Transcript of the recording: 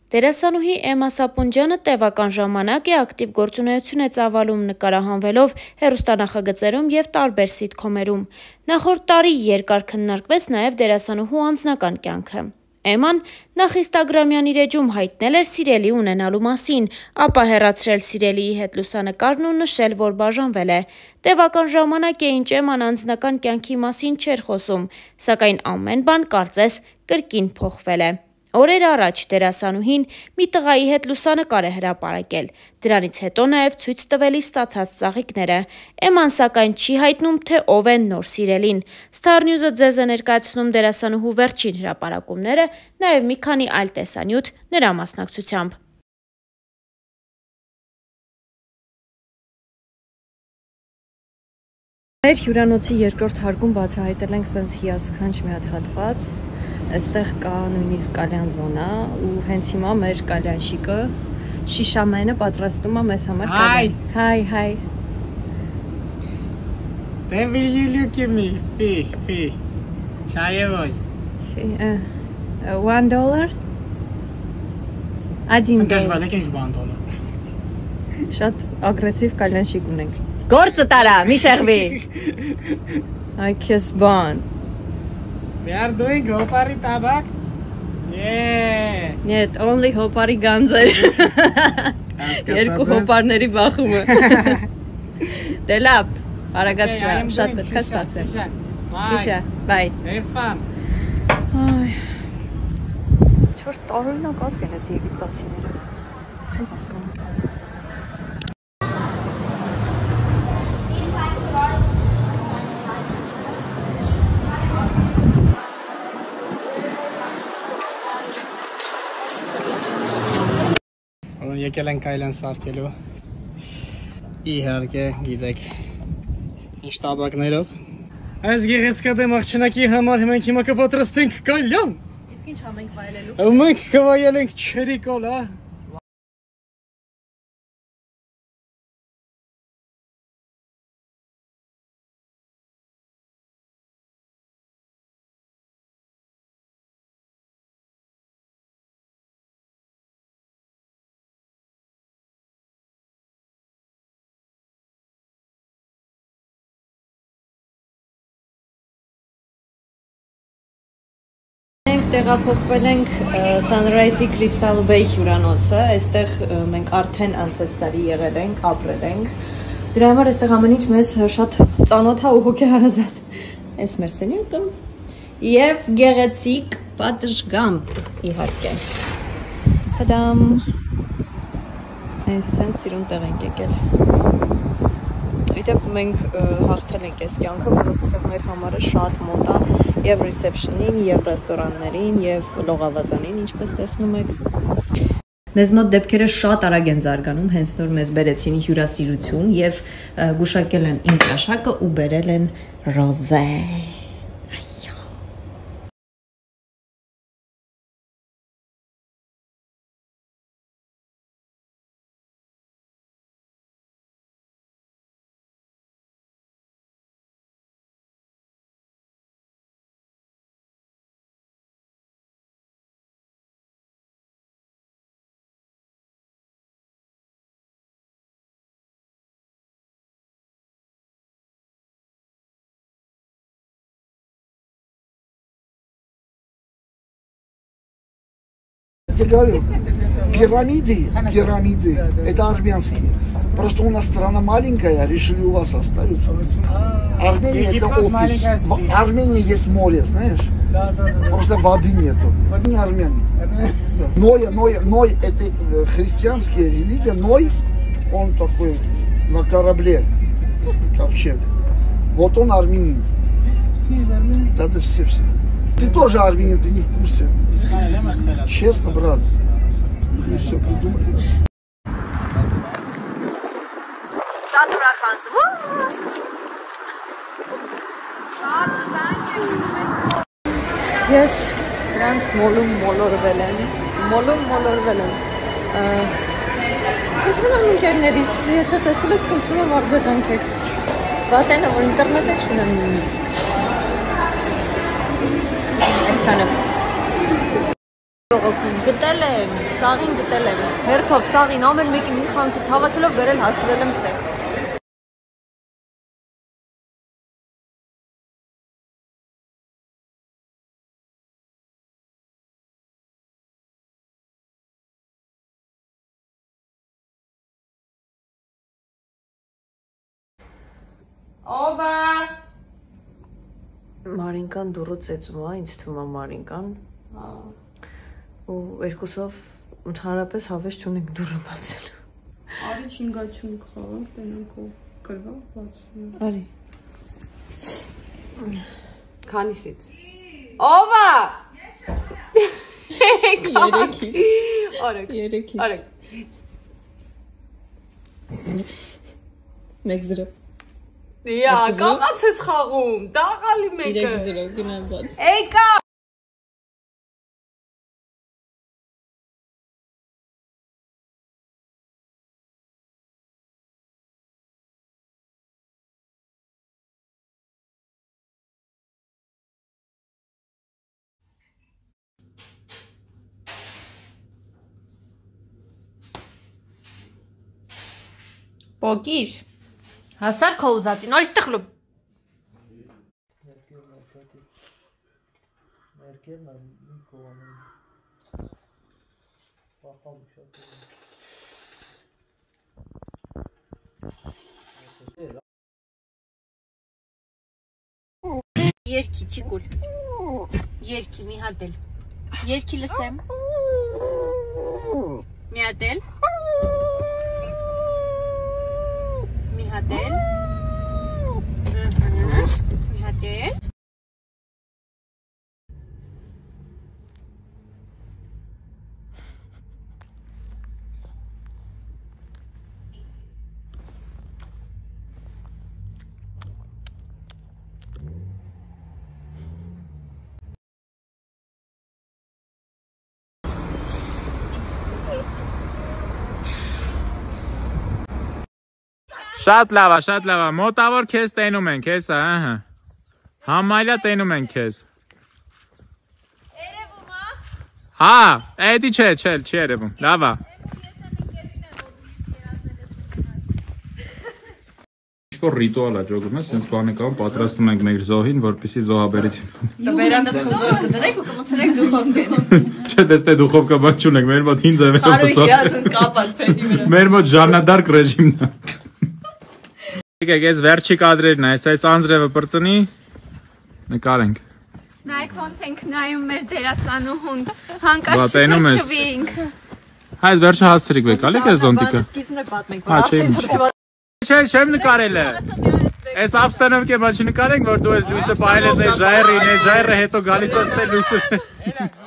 Դերասանուհի Էմմա Սապունջյանը տևական ժամանակ է ակտիվ գործունեություն է ծավալում նկարահանվելով հեռուստանախագծերում և տարբեր սիթքոմերում։ Նախորդ տարի երկար քննարկվեց նաև դերասանուհու անձնական կյանքը։ Էմման նախ ինստագրամյան իր էջում հայտնել էր սիրելի ունենալու մասին, ապա հեռացրել սիրելիի հետ լուսանկարն ու նշել, որ բաժանվել է։ Տևական ժամանակ է, ինչ Էմման անձնական կյանքի մասին չէր խոսում, սակայն ամեն բան կարծես կրկին փոխվել է։ Օրեր առաջ դերասանուհին մի տղայի հետ լուսանկար է հրապարակել, դրանից հետո նաև ցույց տվել իր ստացած ծաղիկները։ Էմման սակայն չի հայտնում, թե ով է նոր սիրելին։ Star News-ը ձեզ է ներկայացնում դերասանուհու վերջին հրապարակումները, նաև մի քանի այլ տեսանյութ նրա մասնակցությամբ։ Մեր հյուրանոցի երկրորդ հարկում բացահայտել ենք սենց հիասքանչ մի հատ հատված, այստեղ կա նույնիսկ կալյան զոնա ու հենց հիմա մեր կալյանշիկը շիշամենը պատրաստում է մեզ համար կալյան։ Hi. Then will you look at me? Fee. Чаевой. $1? Один $1. Շատ ագրեսիվ կալյանշիկ ունենք։ Գործը տարա, մի շեղվի։ Այ քեզ բան։ We are doing հոպարի տաբակ? Yeah. Нет, only հոպարի գանձեր։ Երկու հոպարների բախումը։ Դե լավ, արագացրա, շատ պետք է սպասվեմ։ Շիշա, bye. Have fun. Այ։ Ինչ-որ տարօրինակ ազգ են այս եգիպտացիները։ Չեմ հասկանում։ Եկել ենք այլեն սարքելու, իհարկե գիտեք ինչ տաբակներով։ Այս գեղեցկադեմ աղջնակի համար մենք հիմա կպատրաստենք կալյան։ Իսկ ինչ համենք վայելելու։ Մենք կվայելենք չերի կոլա։ Տեղափոխվել ենք Sunrise-ի Crystal Bay հյուրանոցը, այստեղ մենք արդեն անցած տարի եղել ենք, ապրել ենք։ Դրա համար այստեղ ամեն ինչ մեզ շատ ծանոթ է ու հոգեհարազատ։ Այս մեր սենյակը եւ գեղեցիկ պատշգամբ, իհարկե։ Թադամ։ Այս սենց սիրուն տեղ ենք եկել։ Իդեպ մենք հաղթել ենք այս կյանքը, որովհետև մեր համարը շատ մոտ է եւ ռեսեպշնին, եւ ռեստորաններին, եւ լողավազանին, ինչպես տեսնում եք։ Մեզ մոտ դեպքերը շատ արագ են զարգանում, հենց նոր մեզ բերեցին հյուրասիրություն եւ գուշակել են իմ ճաշակը ու բերել են ռոզե։ Говорю, пирамиды, это армянские. Просто у нас страна маленькая, решили у вас оставить. Армения это офис. В Армении есть море, знаешь? Да. Просто воды нету. Не армяне. Ной это христианская религия. Ной, он такой на корабле, ковчег. Вот он армянин. Все из Армении? Да, все. Ты тоже армянин, ты не в курсе. Честно, брат. Мы все придумали. Ես սրանց մոլում մոլորվել եմ։ Խնդրում եմ ընկերներիս, եթե տեսել եք, խնդրում եմ արձագանքեք։ Վատենը, որ ինտերնետը չունեմ նույնիսկ։ Այսքանը։ Գտել եմ, սաղին գտել եմ։ Հերթով սաղին ամեն մեկի մի խանքից հավաքելով վերել հասցրել եմ ստեղ։ Ով է։ Մարինկան դուրը ծեծում է, ինձ թվում է Մարինկան։ Ու երկուսով ընդհանրապես հավես չունենք դուրը բացել։ Արի չինգաչուն խաղանք, տենանք ով կրվա բացում։ Արի։ Քանիսից։ Ով է։ Երեքի։ Արեք։ Երեքի։ Արեք։ 1-0։ Դիա, կամաց ես խաղում, տաղալի մեկը։ 3-0 գնալ բաց։ Էյկա։ Պոկիր, հասար քո ուզածին, նորից տխլում։ Երկի, չիկուլ, երկի, մի հատ էլ, երկի լսեմ, մի հատ էլ, մի հատ էլ, մի հատ էլ, Շատ լավ է, մոտավոր քեզ տենում ենք, հեսա, ահա, համայլա տենում ենք քեզ։ Երևում է։ Հա, էդի չէ, չի երևում, լավ է։ Ինչ-որ ռիտուալ է ջոգում ես, սենց բանը կան, պատրաստում ենք մեր զոհին, որպեսի զոհաբերություն։ Վերանդս խնձոր կդրեք ու կմցրեք դուխովկեն։ Չէ, դեստե դուխովկա բան չունենք, մեր մոտ 5 է Խարույկի ասես կապած փեդի վրա։ Մեր մոտ ժաննադարկ ռեժիմն է։ Եկեք, ես վերջի կադրերն է, այս անձրևը պրծնի, նկարենք։ Նայք ոնց ենք նայում մեր դերասանուհուն, հանկարծ չթրջվինք։ Այս վերջը հասցրիք վեք, ալիք է զոնդիկը։ Սկիզբն էլ պատմենք, Հա, չէ, չեմ նկարել է։ Այս ապստանով կե բան չնկարենք, որ դու ես լույսը պահել ես այս ժայռին, այս ժայռը հետո գալիս ես տել լույսս։